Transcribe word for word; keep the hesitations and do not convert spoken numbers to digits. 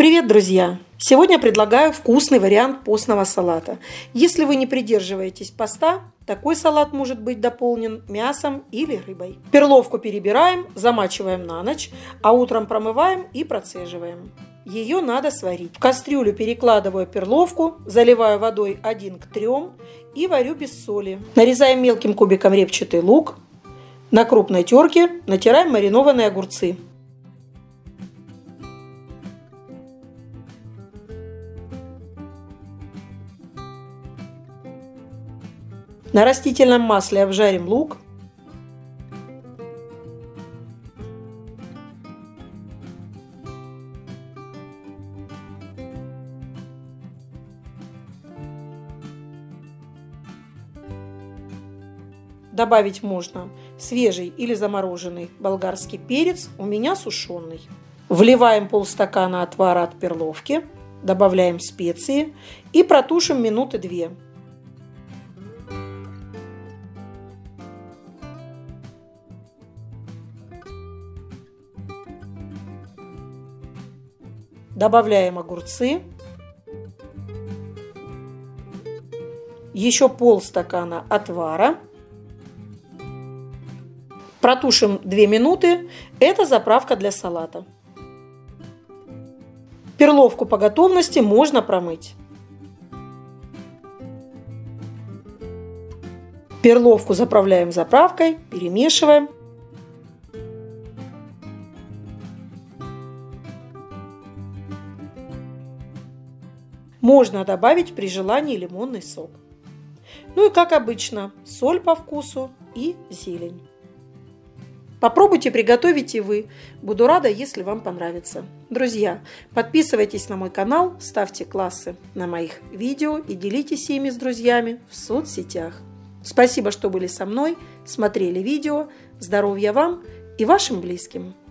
Привет, друзья! Сегодня предлагаю вкусный вариант постного салата. Если вы не придерживаетесь поста, такой салат может быть дополнен мясом или рыбой. Перловку перебираем, замачиваем на ночь, а утром промываем и процеживаем. Ее надо сварить. В кастрюлю перекладываю перловку, заливаю водой один к трём и варю без соли. Нарезаем мелким кубиком репчатый лук. На крупной терке натираем маринованные огурцы. На растительном масле обжарим лук. Добавить можно свежий или замороженный болгарский перец, у меня сушеный. Вливаем полстакана отвара от перловки, добавляем специи и протушим минуты две. Добавляем огурцы, еще полстакана отвара, протушим две минуты. Это заправка для салата. Перловку по готовности можно промыть. Перловку заправляем заправкой, перемешиваем. Можно добавить при желании лимонный сок. Ну и как обычно, соль по вкусу и зелень. Попробуйте приготовить и вы. Буду рада, если вам понравится. Друзья, подписывайтесь на мой канал, ставьте классы на моих видео и делитесь ими с друзьями в соцсетях. Спасибо, что были со мной, смотрели видео. Здоровья вам и вашим близким!